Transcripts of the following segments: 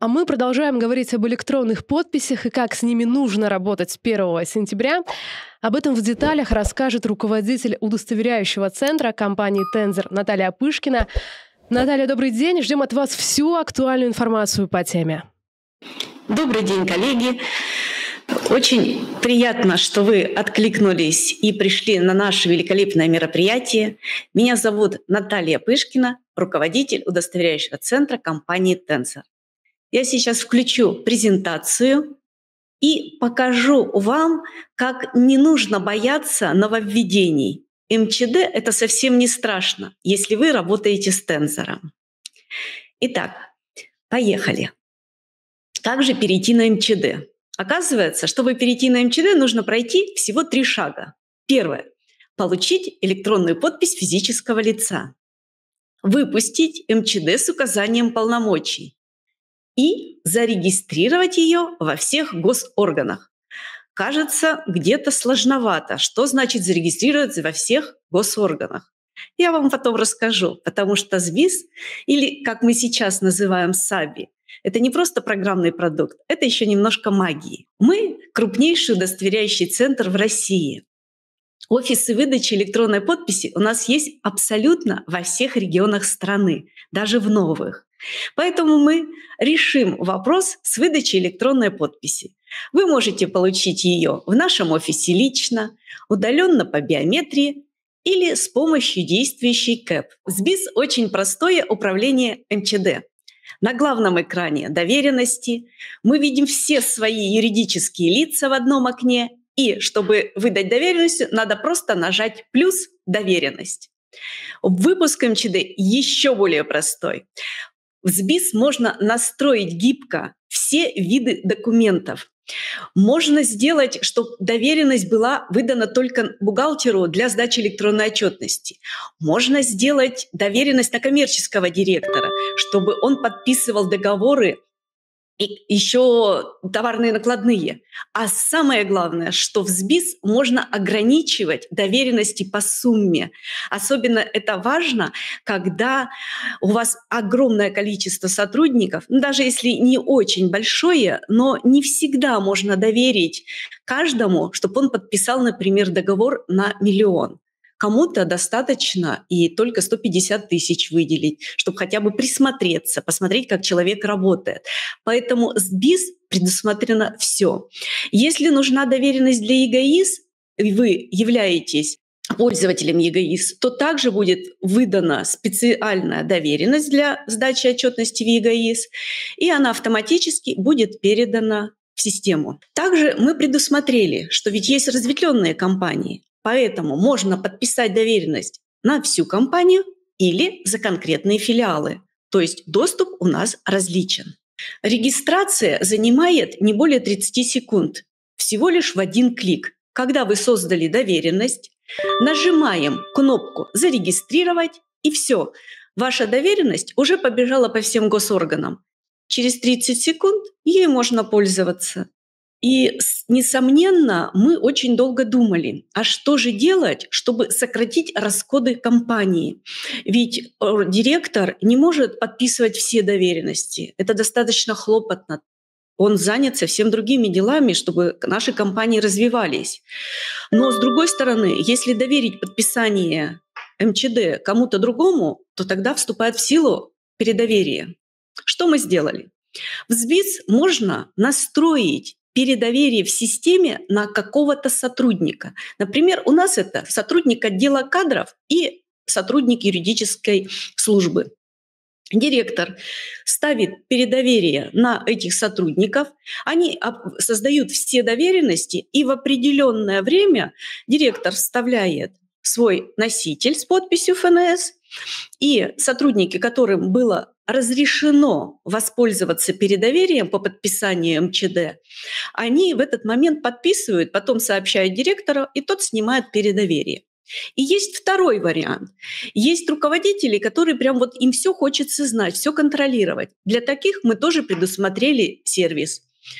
А мы продолжаем говорить об электронных подписях и как с ними нужно работать с 1 сентября. Об этом в деталях расскажет руководитель удостоверяющего центра компании «Тензор» Наталья Пышкина. Наталья, добрый день. Ждем от вас всю актуальную информацию по теме. Добрый день, коллеги. Очень приятно, что вы откликнулись и пришли на наше великолепное мероприятие. Меня зовут Наталья Пышкина, руководитель удостоверяющего центра компании «Тензор». Я сейчас включу презентацию и покажу вам, как не нужно бояться нововведений. МЧД — это совсем не страшно, если вы работаете с «Тензором». Итак, поехали. Как же перейти на МЧД? Оказывается, чтобы перейти на МЧД, нужно пройти всего 3 шага. Первое — получить электронную подпись физического лица. Выпустить МЧД с указанием полномочий. И зарегистрировать ее во всех госорганах. Кажется, где-то сложновато. Что значит зарегистрировать во всех госорганах? Я вам потом расскажу, потому что СБИС, или как мы сейчас называем САБИ, это не просто программный продукт, это еще немножко магии. Мы крупнейший удостоверяющий центр в России. Офисы выдачи электронной подписи у нас есть абсолютно во всех регионах страны, даже в новых. Поэтому мы решим вопрос с выдачей электронной подписи. Вы можете получить ее в нашем офисе лично, удаленно по биометрии или с помощью действующей КЭП. СБИС — очень простое управление МЧД. На главном экране доверенности мы видим все свои юридические лица в одном окне, и чтобы выдать доверенность, надо просто нажать «плюс доверенность». Выпуск МЧД еще более простой. В СБИС можно настроить гибко все виды документов. Можно сделать, чтобы доверенность была выдана только бухгалтеру для сдачи электронной отчетности. Можно сделать доверенность на коммерческого директора, чтобы он подписывал договоры и еще товарные накладные. А самое главное, что в СБИС можно ограничивать доверенности по сумме. Особенно это важно, когда у вас огромное количество сотрудников, даже если не очень большое, но не всегда можно доверить каждому, чтобы он подписал, например, договор на 1 000 000. Кому-то достаточно и только 150 тысяч выделить, чтобы хотя бы присмотреться, посмотреть, как человек работает. Поэтому СБИС предусмотрено все. Если нужна доверенность для ЕГАИС, и вы являетесь пользователем ЕГАИС, то также будет выдана специальная доверенность для сдачи отчетности в ЕГАИС, и она автоматически будет передана в систему. Также мы предусмотрели, что ведь есть разветвленные компании, поэтому можно подписать доверенность на всю компанию или за конкретные филиалы. То есть доступ у нас различен. Регистрация занимает не более 30 секунд, всего лишь в 1 клик. Когда вы создали доверенность, нажимаем кнопку «Зарегистрировать» и все. Ваша доверенность уже побежала по всем госорганам. Через 30 секунд ей можно пользоваться. И, несомненно, мы очень долго думали, а что же делать, чтобы сократить расходы компании? Ведь директор не может подписывать все доверенности. Это достаточно хлопотно. Он занят совсем другими делами, чтобы наши компании развивались. Но, с другой стороны, если доверить подписание МЧД кому-то другому, то тогда вступает в силу передоверие. Что мы сделали? В СБИС можно настроить передоверие в системе на какого-то сотрудника. Например, у нас это сотрудник отдела кадров и сотрудник юридической службы. Директор ставит передоверие на этих сотрудников, они создают все доверенности, и в определенное время директор вставляет свой носитель с подписью ФНС, и сотрудники, которым было разрешено воспользоваться передоверием по подписанию МЧД, они в этот момент подписывают, потом сообщают директору, и тот снимает передоверие. И есть второй вариант. Есть руководители, которые прям вот им все хочется знать, все контролировать. Для таких мы тоже предусмотрели сервис.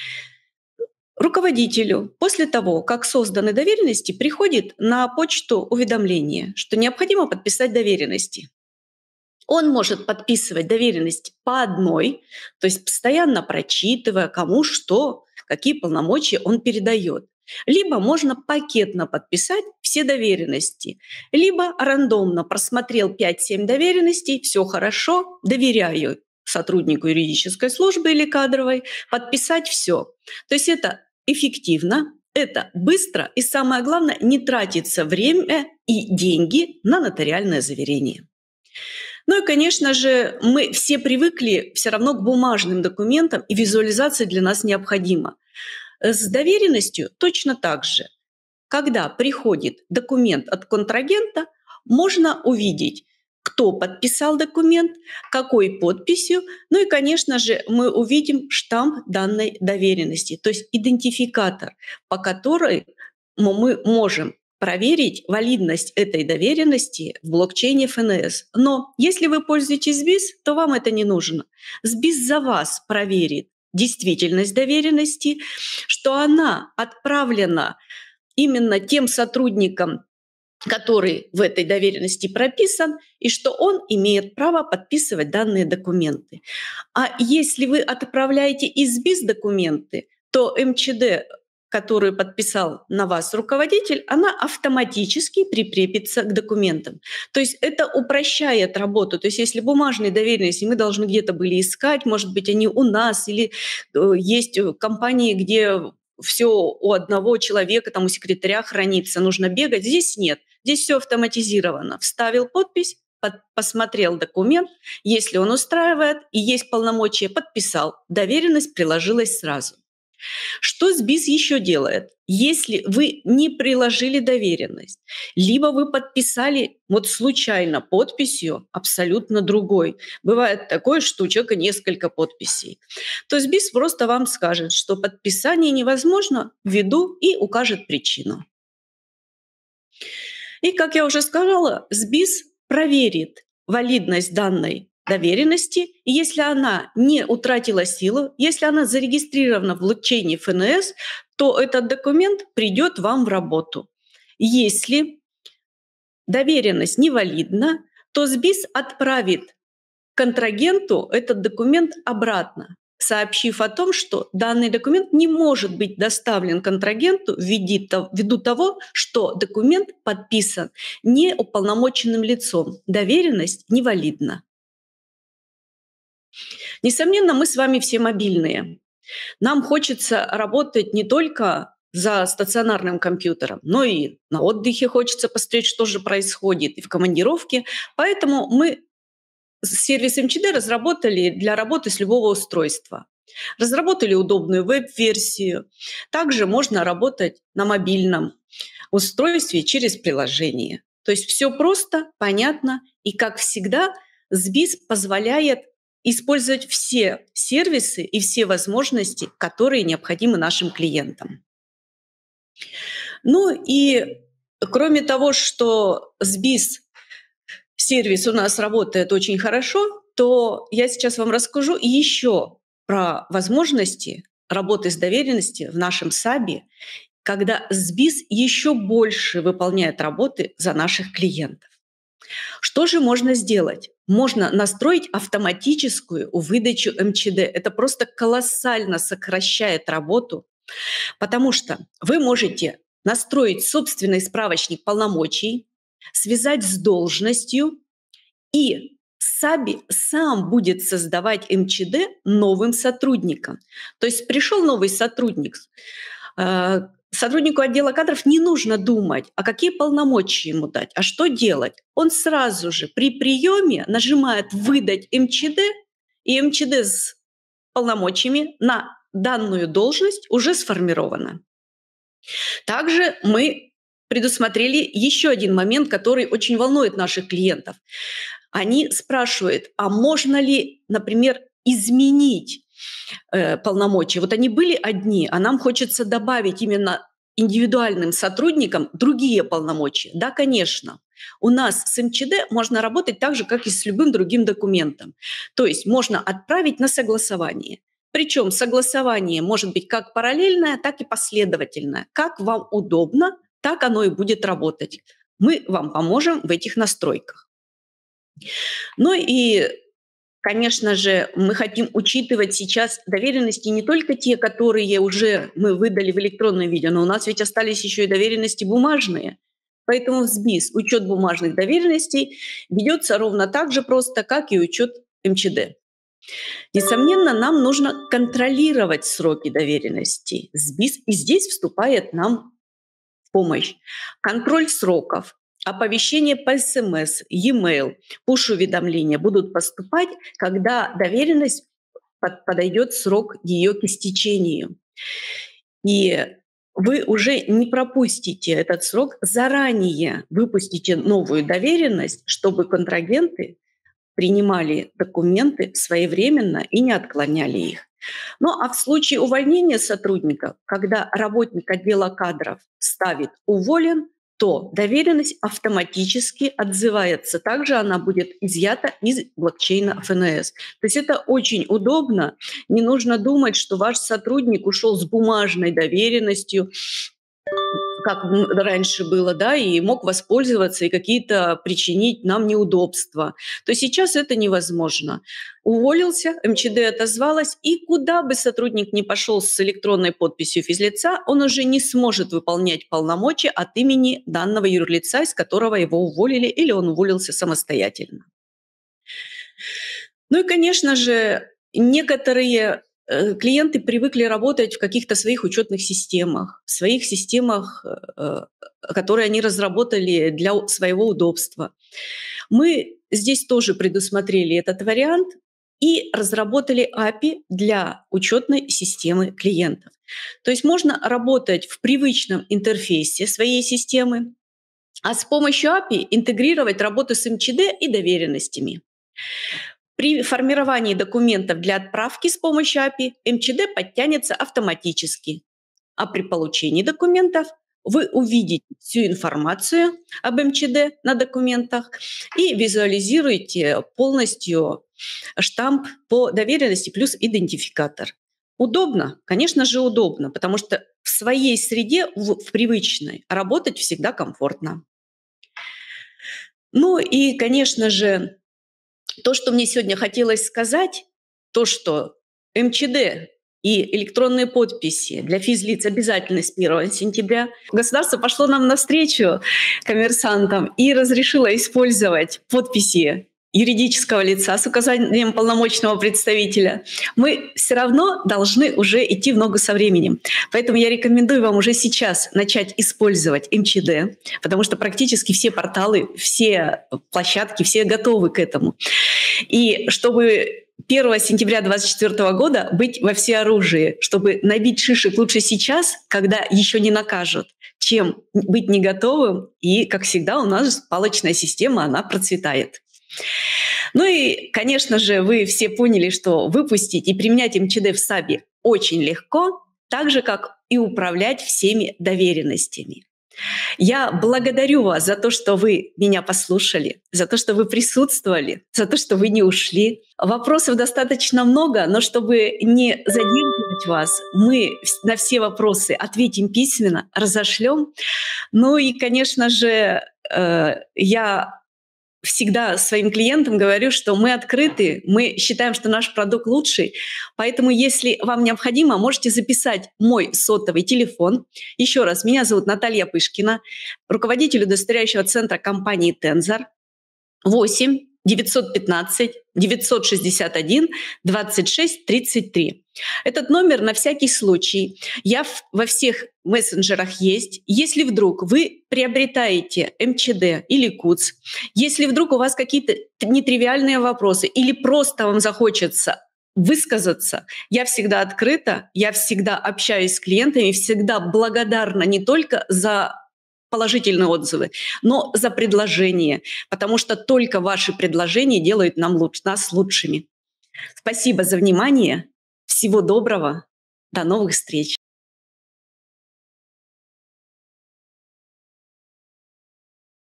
Руководителю после того, как созданы доверенности, приходит на почту уведомление, что необходимо подписать доверенности. Он может подписывать доверенность по одной, то есть постоянно прочитывая, кому что, какие полномочия он передает. Либо можно пакетно подписать все доверенности, либо рандомно просмотрел 5-7 доверенностей, все хорошо, доверяю сотруднику юридической службы или кадровой, подписать все. То есть это эффективно, это быстро и, самое главное, не тратится время и деньги на нотариальное заверение. Ну и, конечно же, мы все привыкли все равно к бумажным документам, и визуализация для нас необходима. С доверенностью точно так же. Когда приходит документ от контрагента, можно увидеть, кто подписал документ, какой подписью, ну и, конечно же, мы увидим штамп данной доверенности, то есть идентификатор, по которой мы можем проверить валидность этой доверенности в блокчейне ФНС. Но если вы пользуетесь СБИС, то вам это не нужно. СБИС за вас проверит действительность доверенности, что она отправлена именно тем сотрудникам, который в этой доверенности прописан, и что он имеет право подписывать данные документы. А если вы отправляете из БИС документы, то МЧД, которую подписал на вас руководитель, она автоматически прикрепится к документам. То есть это упрощает работу. То есть если бумажные доверенности мы должны где-то были искать, может быть, они у нас, или есть компании, где все у одного человека, там у секретаря хранится, нужно бегать. Здесь нет. Здесь все автоматизировано. Вставил подпись, посмотрел документ, если он устраивает и есть полномочия, подписал. Доверенность приложилась сразу. Что СБИС еще делает? Если вы не приложили доверенность, либо вы подписали вот случайно подписью абсолютно другой. Бывает такое, что у человека несколько подписей. То СБИС просто вам скажет, что подписание невозможно ввиду и укажет причину. И, как я уже сказала, СБИС проверит валидность данной доверенности, и если она не утратила силу, если она зарегистрирована в блокчейне ФНС, то этот документ придет вам в работу. Если доверенность невалидна, то СБИС отправит контрагенту этот документ обратно, сообщив о том, что данный документ не может быть доставлен контрагенту ввиду того, что документ подписан неуполномоченным лицом. Доверенность невалидна. Несомненно, мы с вами все мобильные. Нам хочется работать не только за стационарным компьютером, но и на отдыхе хочется посмотреть, что же происходит, и в командировке. Поэтому мы сервис МЧД разработали для работы с любого устройства. Разработали удобную веб-версию. Также можно работать на мобильном устройстве через приложение. То есть все просто, понятно, и, как всегда, СБИС позволяет использовать все сервисы и все возможности, которые необходимы нашим клиентам. Ну и кроме того, что СБИС сервис у нас работает очень хорошо, то я сейчас вам расскажу еще про возможности работы с доверенностью в нашем САБе, когда СБИС еще больше выполняет работы за наших клиентов. Что же можно сделать? Можно настроить автоматическую выдачу МЧД. Это просто колоссально сокращает работу, потому что вы можете настроить собственный справочник полномочий, связать с должностью, и САБИ сам будет создавать МЧД новым сотрудникам. То есть пришел новый сотрудник, сотруднику отдела кадров не нужно думать, а какие полномочия ему дать, а что делать. Он сразу же при приеме нажимает «Выдать МЧД», и МЧД с полномочиями на данную должность уже сформировано. Также мы предусмотрели еще один момент, который очень волнует наших клиентов. Они спрашивают, а можно ли, например, изменить полномочия? Вот они были одни, а нам хочется добавить именно индивидуальным сотрудникам другие полномочия. Да, конечно. У нас с МЧД можно работать так же, как и с любым другим документом. То есть можно отправить на согласование. Причем согласование может быть как параллельное, так и последовательное. Как вам удобно, так оно и будет работать. Мы вам поможем в этих настройках. Ну и, конечно же, мы хотим учитывать сейчас доверенности не только те, которые уже мы выдали в электронном виде, но у нас ведь остались еще и доверенности бумажные. Поэтому в СБИС учет бумажных доверенностей ведется ровно так же просто, как и учет МЧД. Несомненно, нам нужно контролировать сроки доверенностей. СБИС и здесь вступает нам в помощь. Контроль сроков, оповещения по СМС, e-mail, push-уведомления будут поступать, когда доверенность подойдет срок ее к истечению. И вы уже не пропустите этот срок, заранее выпустите новую доверенность, чтобы контрагенты принимали документы своевременно и не отклоняли их. Ну а в случае увольнения сотрудника, когда работник отдела кадров ставит «уволен», то доверенность автоматически отзывается. Также она будет изъята из блокчейна ФНС. То есть это очень удобно. Не нужно думать, что ваш сотрудник ушел с бумажной доверенностью, как раньше было, да, и мог воспользоваться и какие-то причинить нам неудобства, то сейчас это невозможно. Уволился, МЧД отозвалась, и куда бы сотрудник ни пошел с электронной подписью физлица, он уже не сможет выполнять полномочия от имени данного юрлица, из которого его уволили, или он уволился самостоятельно. Ну и, конечно же, некоторые клиенты привыкли работать в каких-то своих учетных системах, в своих системах, которые они разработали для своего удобства. Мы здесь тоже предусмотрели этот вариант и разработали API для учетной системы клиентов. То есть можно работать в привычном интерфейсе своей системы, а с помощью API интегрировать работу с МЧД и доверенностями. При формировании документов для отправки с помощью API МЧД подтянется автоматически, а при получении документов вы увидите всю информацию об МЧД на документах и визуализируете полностью штамп по доверенности плюс идентификатор. Удобно? Конечно же, удобно, потому что в своей среде, в привычной, работать всегда комфортно. Ну и, конечно же, то, что мне сегодня хотелось сказать, то, что МЧД и электронные подписи для физлиц обязательны с 1 сентября. Государство пошло нам навстречу, коммерсантам, и разрешило использовать подписи юридического лица с указанием полномочного представителя. Мы все равно должны уже идти в ногу со временем. Поэтому я рекомендую вам уже сейчас начать использовать МЧД, потому что практически все порталы, все площадки, все готовы к этому. И чтобы 1 сентября 2024 года быть во всеоружии, чтобы набить шишек лучше сейчас, когда еще не накажут, чем быть не готовым. И, как всегда, у нас палочная система, она процветает. Ну и, конечно же, вы все поняли, что выпустить и применять МЧД в САБе очень легко, так же, как и управлять всеми доверенностями. Я благодарю вас за то, что вы меня послушали, за то, что вы присутствовали, за то, что вы не ушли. Вопросов достаточно много, но чтобы не задерживать вас, мы на все вопросы ответим письменно, разошлем. Ну и, конечно же, я всегда своим клиентам говорю, что мы открыты, мы считаем, что наш продукт лучший. Поэтому, если вам необходимо, можете записать мой сотовый телефон. Еще раз, меня зовут Наталья Пышкина, руководитель удостоверяющего центра компании «Тензор». 8 915 961 26 33. Этот номер на всякий случай. Я во всех мессенджерах есть. Если вдруг вы приобретаете МЧД или КУЦ, если вдруг у вас какие-то нетривиальные вопросы или просто вам захочется высказаться, я всегда открыта, я всегда общаюсь с клиентами, всегда благодарна не только за положительные отзывы, но за предложения, потому что только ваши предложения делают нас лучшими. Спасибо за внимание. Всего доброго. До новых встреч.